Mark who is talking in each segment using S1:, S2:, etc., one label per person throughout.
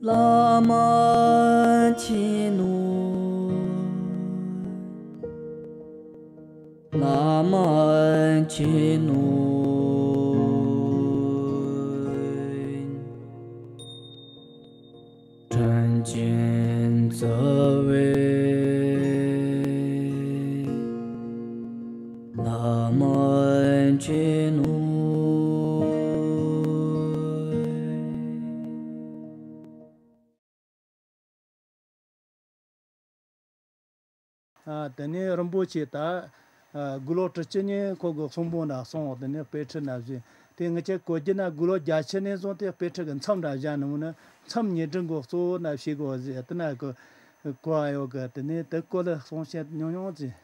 S1: Lama chinu Lama chinu Chân见则为Lama chinu
S2: Tene Rinpoche ta gulo trchene kogo sombo na song tene petre na ji te ngache koje na gulo jache ne so te petre gan cham da ja nu na cham nye zeng go so na shi go ji tena ko kwa yo ga tene te ko le song xe nyong nyong ji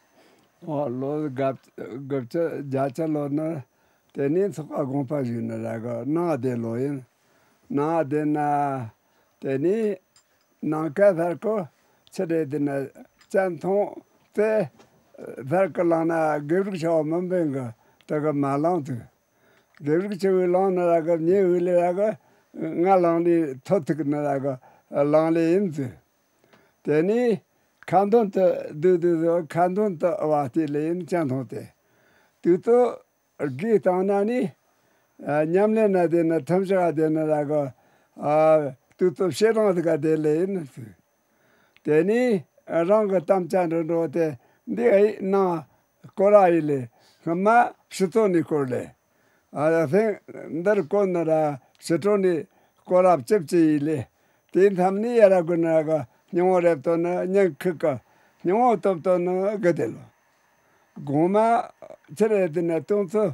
S3: lo gap jache lo na tene so ka gon pa ji na la ga na de lo yin na de na tene na ka thar ko chede de na chan thong te thar ka la na gebru cha ma benga ta ga ma lang tu gebru cha we lang na ga nye we le ga nga lang ni thot ka na ga lang le yin tu tene kan don ta du kan don ta wa ti le yin chan thong te tu to gi ta na ni nyam le na de na tham sa de na ga tu to she rong ga de le yin tu tene rang tam chan ro te de na korai le kama shito ni korle fe ndar ko na ra shito ni korap chep chi le tin tham ni ya go na ga nyo re to na nya ka nyo to na ga de lo goma chere de na ton so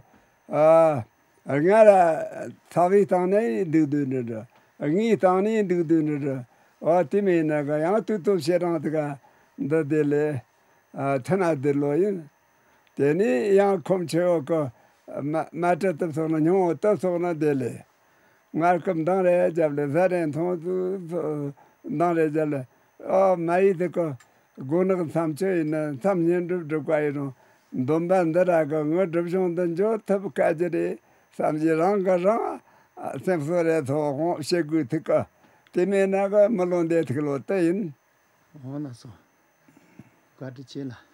S3: nga ra thavi ta ne du ne da ngi ta ni du ne da ti me na ga ya tu to she rang ga da de le thana de lo yin teni ya kom cheo ko ma ta ta so na nyo ta so na de le ngar kam dang re jab le za ren thon tu dang le ja le mai de ko go na sam che na sam nyen du du kwa yin dom ban da ra ga ngo du jong dan jo ta ka je de sam ji rang ga ra sem so re tho ho she gu ti ka ti me na ga ma lon de ti lo ta yin
S2: 那so挂着起了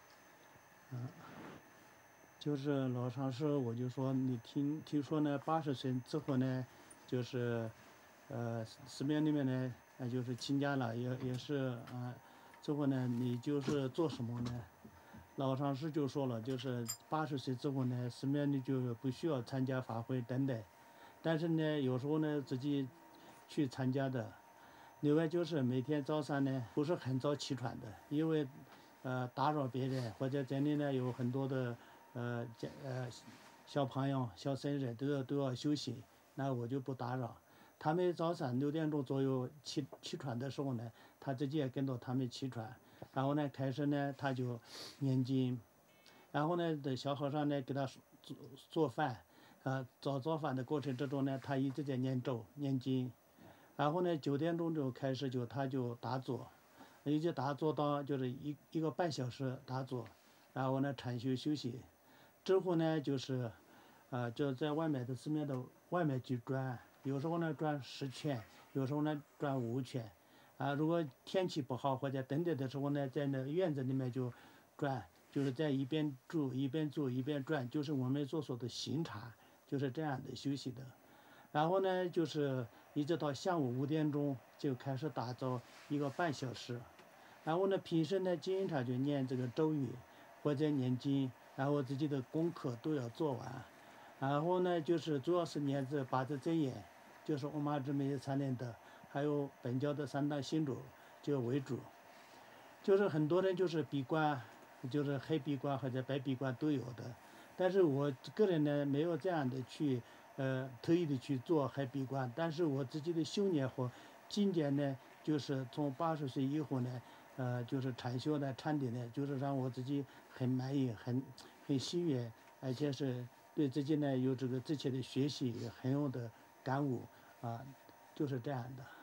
S2: 就是老上师我就说你听说呢80岁之后呢就是寺庙里面呢就是亲家了也是之后呢你就是做什么呢老上师就说了就是80岁之后呢寺庙里就不需要参加法会等等但是呢有时候呢自己去参加的另外就是每天早上呢不是很早起床的因为打扰别人或者这里呢有很多的小朋友小僧人都要休息那我就不打扰他们早上6点钟左右起床的时候呢他自己也跟着他们起床然后呢开始呢他就念经然后呢的小和尚呢给他做饭做饭的过程之中呢他一直在念咒念经然后呢9点钟就开始他就打坐一直打坐到就是一个半小时打坐然后呢禅修休息之后呢就是就在外面的寺庙的外面去转有时候呢转10圈有时候呢转5圈如果天气不好或者等等的时候呢在那院子里面就转就是在一边住一边坐一边转就是我们所说的行禅就是这样的休息的然后呢就是一直到下午5点钟就开始打坐1个半小时然后呢平时呢经常就念这个咒语或者念经然后自己的功课都要做完然后呢就是主要是念这8字真言就是唵嘛之美禅念的还有本教的3大行者就为主就是很多人就是闭关就是黑闭关或者白闭关都有的但是我个人呢没有这样的去特意的去做黑闭关但是我自己的修炼和境界呢就是从80岁以后呢就是禅修呢禅定呢就是让我自己很满意很喜悦而且是对自己呢有这个之前的学习也很有的感悟就是这样的